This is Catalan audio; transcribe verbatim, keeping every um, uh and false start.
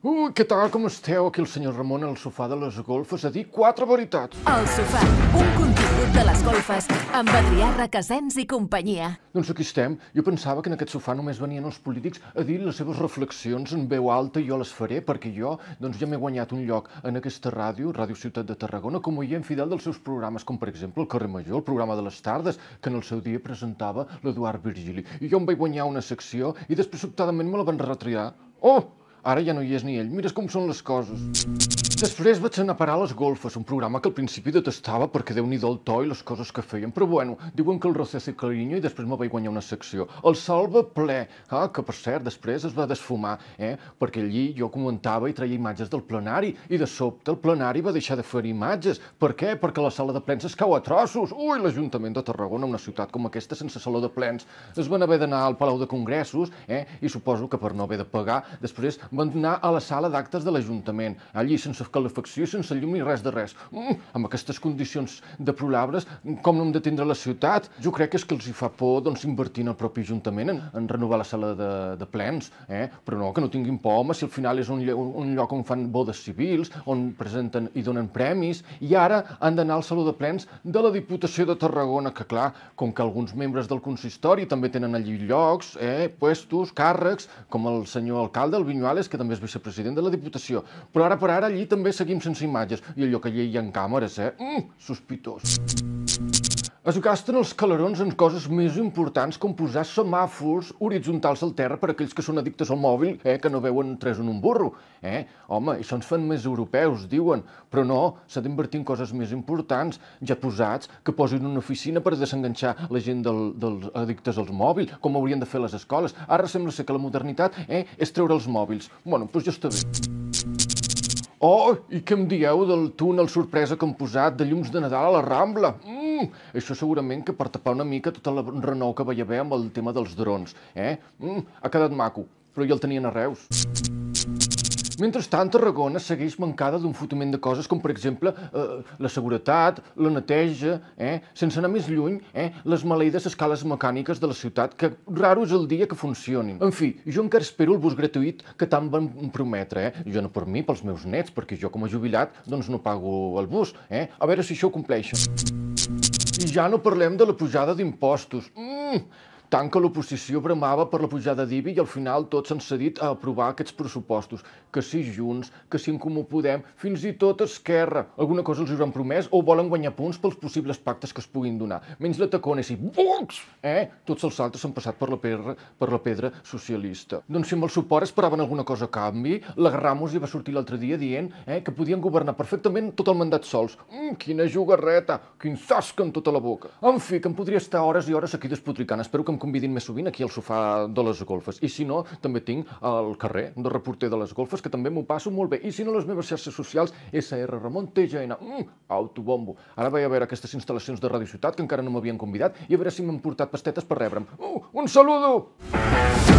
Ui, què tal, com esteu? Aquí el senyor Ramon al sofà de les golfes a dir quatre veritats. El sofà, un contingut de les golfes amb Adrià Requesens i companyia. Doncs aquí estem. Jo pensava que en aquest sofà només venien els polítics a dir les seves reflexions en veu alta i jo les faré, perquè jo doncs, ja m'he guanyat un lloc en aquesta ràdio, Ràdio Ciutat de Tarragona, com a oient fidel dels seus programes, com per exemple el Carrer Major, el programa de les tardes, que en el seu dia presentava l'Eduard Virgili. I jo em vaig guanyar una secció i després sobtadament me la van retriar. Oh! Ara ja no hi és ni ell. Mires com són les coses. Després vaig anar a parar a les golfes, un programa que al principi detestava perquè Déu-n'hi-do el to i les coses que feien. Però bueno, diuen que el Rocío hace cariño i després me vaig guanyar una secció. El Salva ple, ah, que per cert després es va desfumar, eh? perquè allí jo comentava i traia imatges del plenari i de sobte el plenari va deixar de fer imatges. Per què? Perquè la sala de plens es cau a trossos. Ui, l'Ajuntament de Tarragona, una ciutat com aquesta sense saló de plens, es van haver d'anar al Palau de Congressos eh? i suposo que per no haver de pagar, després van anar a la sala d'actes de l'Ajuntament, allí sense calefacció i sense llum ni res de res. Mm, amb aquestes condicions deplorables, com no hem de tindre la ciutat? Jo crec que és que els hi fa por doncs, invertir en el propi Ajuntament, en, en renovar la sala de, de plens, eh? però no, que no tinguin por, home, si al final és un, un, un lloc on fan bodes civils, on presenten i donen premis, i ara han d'anar al saló de plens de la Diputació de Tarragona, que clar, com que alguns membres del consistori també tenen allí llocs, eh? puestos, càrrecs, com el senyor alcalde, el Viñuales, que també és vicepresident de la Diputació, però ara per ara allí també seguim sense imatges, i allò que allí hi ha càmeres, eh? Mm, sospitós. Es gasten els calerons en coses més importants com posar semàfors horitzontals al terra per a aquells que són addictes al mòbil, eh, que no veuen tres en un burro. Eh? Home, això ens fan més europeus, diuen, però no, s'ha d'invertir en coses més importants, ja posats, que posin una oficina per desenganxar la gent del, dels addictes als mòbils, com haurien de fer les escoles. Ara sembla ser que la modernitat eh, és treure els mòbils. Bueno, doncs ja està bé. Oh, i què em dieu del túnel sorpresa que han posat de llums de Nadal a la Rambla? Mm, això segurament que per tapar una mica tota la renou que veia bé amb el tema dels drons. Eh? Mm, ha quedat maco, però ja el tenien a Reus. Mentrestant, Tarragona segueix mancada d'un fotument de coses com, per exemple, eh, la seguretat, la neteja, eh, sense anar més lluny, eh, les maleïdes escales mecàniques de la ciutat, que raro és el dia que funcionin. En fi, jo encara espero el bus gratuït que tant van prometre, eh? Jo no per mi, pels meus nets, perquè jo com a jubilat doncs no pago el bus, eh? A veure si això ho compleixen. I ja no parlem de la pujada d'impostos. Mm! Tant que l'oposició bramava per la pujada d'I B I i al final tots s'han cedit a aprovar aquests pressupostos. Que si Junts, que si en Comú Podem, fins i tot Esquerra. Alguna cosa els hauran promès o volen guanyar punts pels possibles pactes que es puguin donar. Menys la Tacones i Vox! Eh? Tots els altres s'han passat per la, pedra, per la pedra socialista. Doncs si amb el suport esperaven alguna cosa a canvi, la Ramos ja va sortir l'altre dia dient eh, que podien governar perfectament tot el mandat sols. Mm, quina jugarreta! Quin zasca en tota la boca! En fi, que em podria estar hores i hores aquí despotricant. Espero que em convidin més sovint aquí al sofà de les golfes. I si no, també tinc el carrer de reporter de les golfes, que també m'ho passo molt bé. I si no, les meves xarxes socials, essa erra Ramon T G N. Mm, autobombo. Ara vaig a veure aquestes instal·lacions de Ràdio Ciutat, que encara no m'havien convidat, i a veure si m'han portat pastetes per rebre'm. Uh, un saludo!